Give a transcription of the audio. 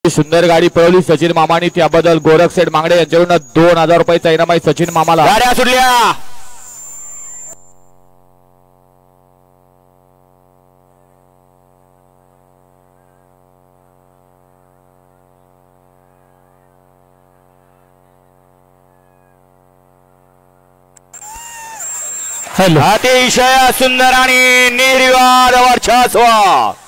सुंदर गाडी पळवली सचिन मामानी, त्याबद्दल गोरख सेठ मांगडे यांच्याकडून 2000 रुपयाचा इनाम आहे सचिन मामाला। गाड्या सुटल्या अतिशय सुंदर आणि निर्विवाद वर्चस्व